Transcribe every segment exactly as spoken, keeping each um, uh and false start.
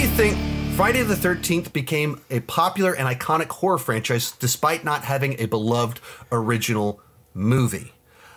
you think Friday the thirteenth became a popular and iconic horror franchise despite not having a beloved original movie?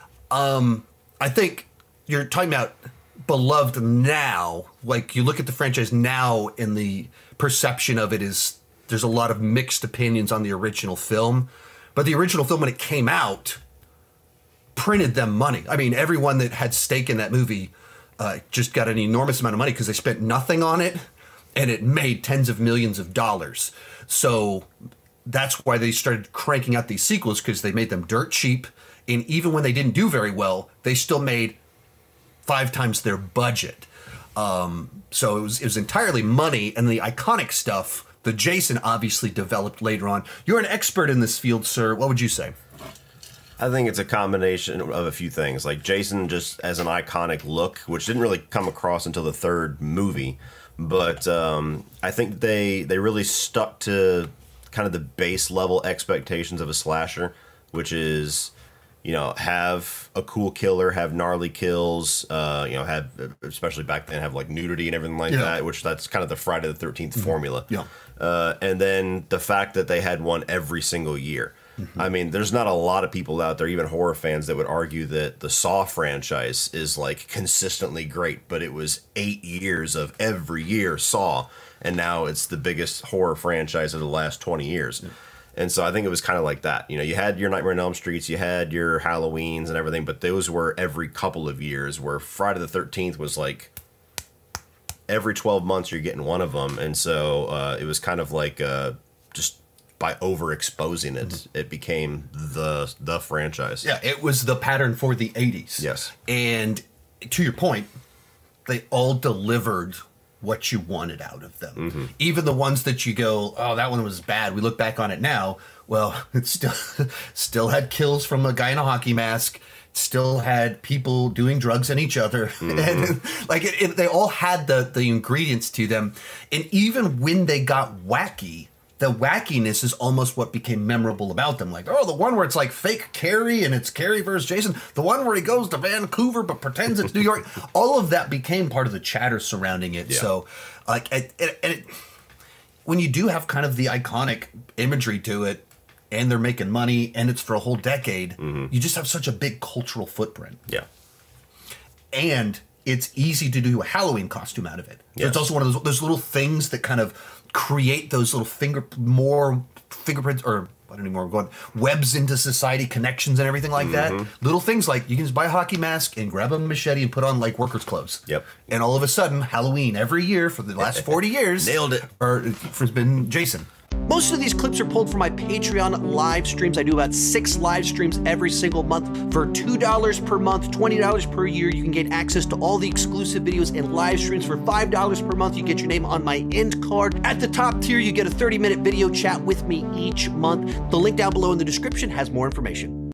Um, I think you're talking about beloved now. Like, you look at the franchise now and the perception of it is there's a lot of mixed opinions on the original film. But the original film, when it came out, printed them money. I mean, everyone that had stake in that movie uh, just got an enormous amount of money because they spent nothing on it. And it made tens of millions of dollars. So that's why they started cranking out these sequels, because they made them dirt cheap. And even when they didn't do very well, they still made five times their budget. Um, so it was, it was entirely money. And the iconic stuff, the Jason obviously developed later on. You're an expert in this field, sir. What would you say? I think it's a combination of a few things. Like Jason just as an iconic look, which didn't really come across until the third movie. But um, I think they they really stuck to kind of the base level expectations of a slasher, which is, you know, have a cool killer, have gnarly kills, uh, you know, have, especially back then, have like nudity and everything like yeah. that, which that's kind of the Friday the thirteenth mm-hmm. formula. Yeah. Uh, and then the fact that they had one every single year. Mm-hmm. I mean, there's not a lot of people out there, even horror fans, that would argue that the Saw franchise is like consistently great, but it was eight years of every year Saw, and now it's the biggest horror franchise of the last twenty years. Yeah. And so I think it was kind of like that. You know, you had your Nightmare on Elm Streets, you had your Halloweens and everything, but those were every couple of years, where Friday the thirteenth was like every twelve months you're getting one of them. And so uh, it was kind of like uh, just by overexposing it, mm-hmm. it became the the franchise. Yeah, it was the pattern for the eighties. Yes. And to your point, they all delivered what you wanted out of them. Mm-hmm. Even the ones that you go, oh, that one was bad. We look back on it now. Well, it still still had kills from a guy in a hockey mask. Still had people doing drugs on each other. Mm-hmm. And like it, it, they all had the the ingredients to them. And even when they got wacky, the wackiness is almost what became memorable about them. Like, oh, the one where it's like fake Carrie and it's Carrie versus Jason. The one where he goes to Vancouver but pretends it's New York. All of that became part of the chatter surrounding it. Yeah. So, like, it, it, it, when you do have kind of the iconic imagery to it, and they're making money, and it's for a whole decade, mm-hmm. you just have such a big cultural footprint. Yeah. And it's easy to do a Halloween costume out of it. So yes. It's also one of those, those little things that kind of create those little finger more fingerprints, or I don't know, going webs into society, connections and everything like mm-hmm. that. Little things like you can just buy a hockey mask and grab a machete and put on like workers' clothes. Yep. And all of a sudden, Halloween every year for the last forty years nailed it. Or has been Jason. Most of these clips are pulled from my Patreon live streams. I do about six live streams every single month for two dollars per month, twenty dollars per year. You can get access to all the exclusive videos and live streams. For five dollars per month, you get your name on my end card. At the top tier, you get a thirty minute video chat with me each month. The link down below in the description has more information.